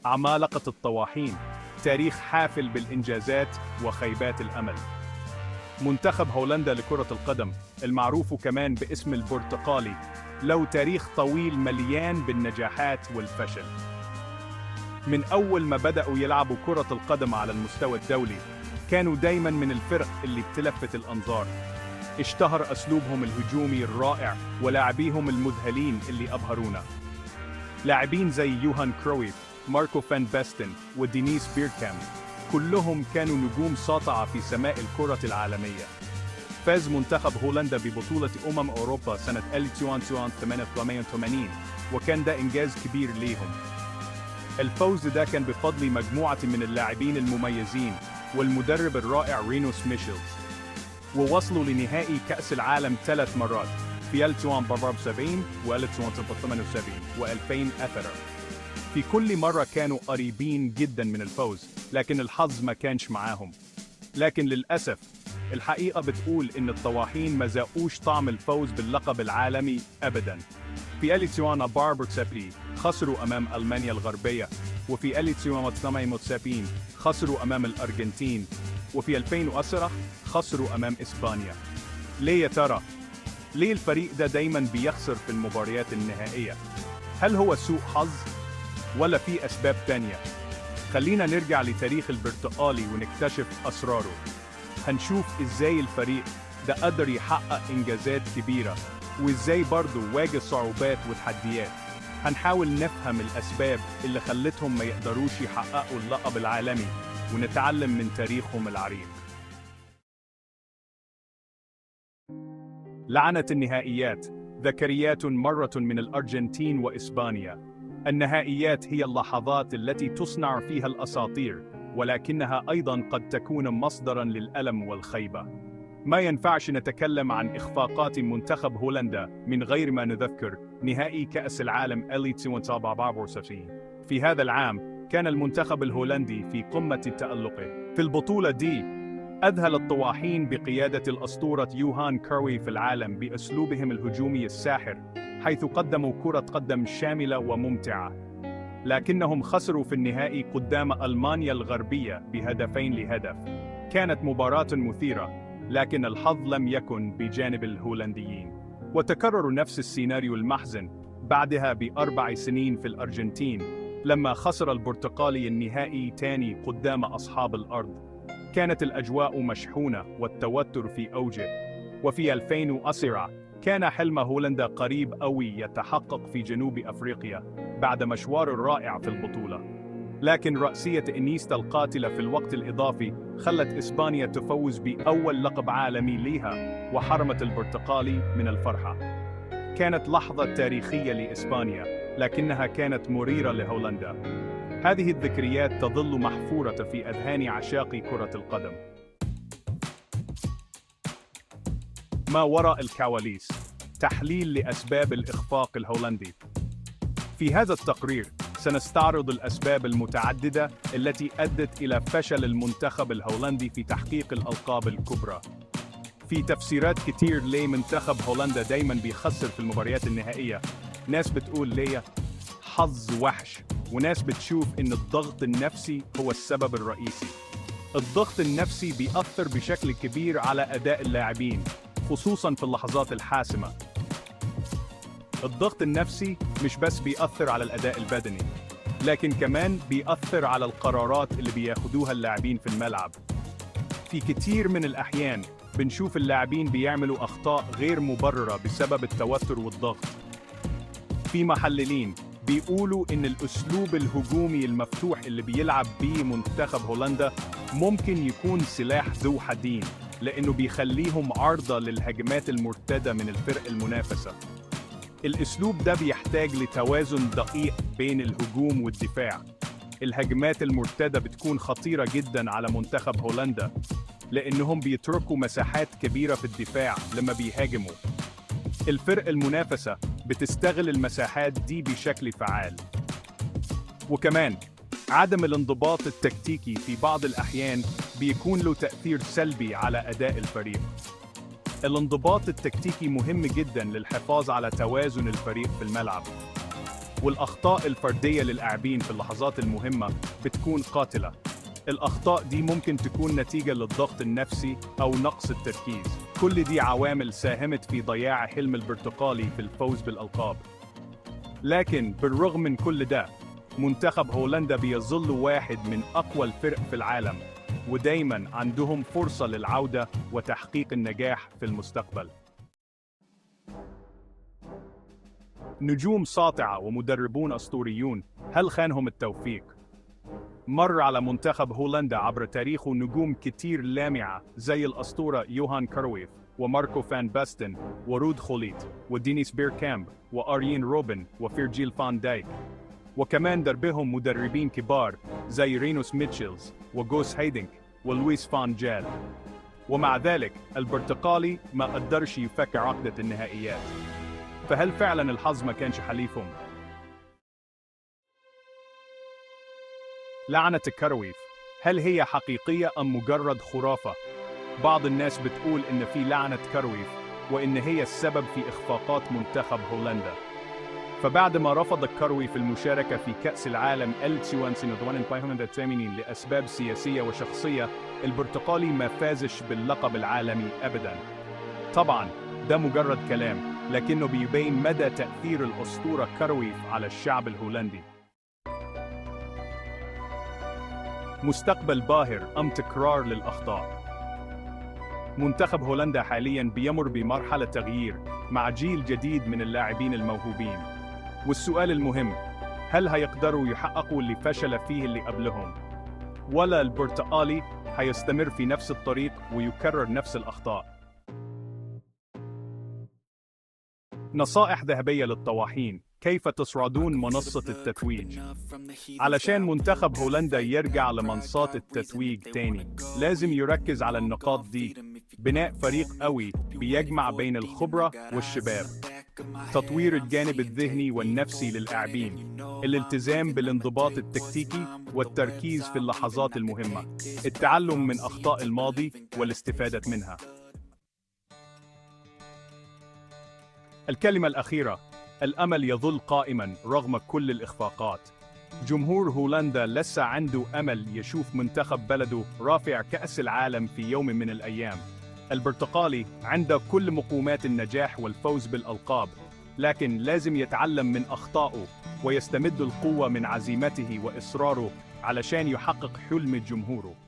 عمالقة الطواحين، تاريخ حافل بالإنجازات وخيبات الأمل. منتخب هولندا لكرة القدم، المعروف كمان باسم البرتقالي، له تاريخ طويل مليان بالنجاحات والفشل. من أول ما بدأوا يلعبوا كرة القدم على المستوى الدولي، كانوا دايماً من الفرق اللي بتلفت الأنظار. اشتهر أسلوبهم الهجومي الرائع ولاعبيهم المذهلين اللي أبهرونا. لاعبين زي يوهان كرويف، ماركو فان باستن، ودينيس بيركامب، كلهم كانوا نجوم ساطعة في سماء الكرة العالمية. فاز منتخب هولندا ببطولة أوروبا سنة 1988 وكان ده إنجاز كبير ليهم. الفوز ده كان بفضل مجموعة من اللاعبين المميزين والمدرب الرائع رينوس ميشيلز، ووصلوا لنهائي كأس العالم 3 مرات في 1974 و1978 و2000. في كل مرة كانوا قريبين جدا من الفوز، لكن الحظ ما كانش معاهم. لكن للأسف الحقيقة بتقول إن الطواحين ما ذاقوش طعم الفوز باللقب العالمي أبداً. في 1974 خسروا أمام ألمانيا الغربية، وفي 1978 خسروا أمام الأرجنتين، وفي 2010 خسروا أمام إسبانيا. ليه يا ترى؟ ليه الفريق ده دايماً بيخسر في المباريات النهائية؟ هل هو سوء حظ؟ ولا في أسباب تانية؟ خلينا نرجع لتاريخ البرتقالي ونكتشف أسراره. هنشوف إزاي الفريق ده قدر يحقق إنجازات كبيرة، وإزاي برضه واجه صعوبات وتحديات. هنحاول نفهم الأسباب اللي خلتهم ما يقدروش يحققوا اللقب العالمي، ونتعلم من تاريخهم العريق. لعنة النهائيات، ذكريات مرة من الأرجنتين وإسبانيا. النهائيات هي اللحظات التي تصنع فيها الأساطير، ولكنها أيضاً قد تكون مصدراً للألم والخيبة. ما ينفعش نتكلم عن إخفاقات منتخب هولندا من غير ما نذكر نهائي كأس العالم 1974. في هذا العام كان المنتخب الهولندي في قمة تألقه. في البطولة دي أذهل الطواحين بقيادة الأسطورة يوهان كرويف في العالم بأسلوبهم الهجومي الساحر، حيث قدموا كرة قدم شاملة وممتعة. لكنهم خسروا في النهائي قدام ألمانيا الغربية ب2-1. كانت مباراة مثيرة، لكن الحظ لم يكن بجانب الهولنديين. وتكرر نفس السيناريو المحزن بعدها ب4 سنين في الأرجنتين، لما خسر البرتقالي النهائي تاني قدام أصحاب الأرض. كانت الأجواء مشحونة والتوتر في أوجه. وفي 2010 كان حلم هولندا قريب أوي يتحقق في جنوب أفريقيا بعد مشوار رائع في البطولة. لكن رأسية إنيستا القاتلة في الوقت الإضافي خلت إسبانيا تفوز بأول لقب عالمي ليها، وحرمت البرتقالي من الفرحة. كانت لحظة تاريخية لإسبانيا، لكنها كانت مريرة لهولندا. هذه الذكريات تظل محفورة في أذهان عشاق كرة القدم. ما وراء الكواليس، تحليل لأسباب الإخفاق الهولندي. في هذا التقرير سنستعرض الأسباب المتعددة التي أدت إلى فشل المنتخب الهولندي في تحقيق الألقاب الكبرى. في تفسيرات كتير ليه منتخب هولندا دايماً بيخسر في المباريات النهائية. ناس بتقول ليه حظ وحش، وناس بتشوف إن الضغط النفسي هو السبب الرئيسي. الضغط النفسي بيأثر بشكل كبير على أداء اللاعبين، خصوصاً في اللحظات الحاسمة. الضغط النفسي مش بس بيأثر على الأداء البدني، لكن كمان بيأثر على القرارات اللي بياخدوها اللاعبين في الملعب. في كتير من الأحيان بنشوف اللاعبين بيعملوا أخطاء غير مبررة بسبب التوتر والضغط. في محللين بيقولوا إن الأسلوب الهجومي المفتوح اللي بيلعب بيه منتخب هولندا ممكن يكون سلاح ذو حدين، لأنه بيخليهم عرضة للهجمات المرتدة من الفرق المنافسة. الأسلوب ده بيحتاج لتوازن دقيق بين الهجوم والدفاع. الهجمات المرتدة بتكون خطيرة جدا على منتخب هولندا، لأنهم بيتركوا مساحات كبيرة في الدفاع لما بيهاجموا. الفرق المنافسة بتستغل المساحات دي بشكل فعال. وكمان عدم الانضباط التكتيكي في بعض الأحيان بيكون له تأثير سلبي على أداء الفريق. الانضباط التكتيكي مهم جدا للحفاظ على توازن الفريق في الملعب. والأخطاء الفردية للاعبين في اللحظات المهمة بتكون قاتلة. الأخطاء دي ممكن تكون نتيجة للضغط النفسي أو نقص التركيز. كل دي عوامل ساهمت في ضياع حلم البرتقالي في الفوز بالألقاب. لكن بالرغم من كل ده، منتخب هولندا بيظل واحد من أقوى الفرق في العالم، ودايماً عندهم فرصة للعودة وتحقيق النجاح في المستقبل. نجوم ساطعة ومدربون أسطوريون، هل خانهم التوفيق؟ مر على منتخب هولندا عبر تاريخه نجوم كتير لامعة زي الأسطورة يوهان كرويف وماركو فان باستن ورود خوليت ودينيس بيركامب وأريين روبن وفيرجيل فان دايك، وكمان دربهم مدربين كبار زي رينوس ميتشيلز وجوس هايدنك ولويس فان جال. ومع ذلك البرتقالي ما قدرش يفك عقدة النهائيات. فهل فعلا الحظ ما كانش حليفهم؟ لعنة كرويف، هل هي حقيقية أم مجرد خرافة؟ بعض الناس بتقول إن في لعنة كرويف وإن هي السبب في إخفاقات منتخب هولندا. فبعد ما رفض كرويف المشاركة في كأس العالم 1982 لأسباب سياسية وشخصية، البرتقالي ما فازش باللقب العالمي أبداً. طبعاً ده مجرد كلام، لكنه بيبين مدى تأثير الأسطورة كرويف على الشعب الهولندي. مستقبل باهر أم تكرار للأخطاء؟ منتخب هولندا حالياً بيمر بمرحلة تغيير مع جيل جديد من اللاعبين الموهوبين. والسؤال المهم، هل هيقدروا يحققوا اللي فشل فيه اللي قبلهم؟ ولا البرتقالي هيستمر في نفس الطريق ويكرر نفس الأخطاء؟ نصائح ذهبية للطواحين، كيف تصعدون منصة التتويج؟ علشان منتخب هولندا يرجع لمنصات التتويج تاني، لازم يركز على النقاط دي: بناء فريق قوي بيجمع بين الخبرة والشباب، تطوير الجانب الذهني والنفسي للاعبين، الالتزام بالانضباط التكتيكي والتركيز في اللحظات المهمة، التعلم من أخطاء الماضي والاستفادة منها. الكلمة الأخيرة، الأمل يظل قائماً رغم كل الإخفاقات. جمهور هولندا لسه عنده أمل يشوف منتخب بلده رافع كأس العالم في يوم من الأيام. البرتقالي عنده كل مقومات النجاح والفوز بالألقاب، لكن لازم يتعلم من أخطائه ويستمد القوة من عزيمته وإصراره علشان يحقق حلم جمهوره.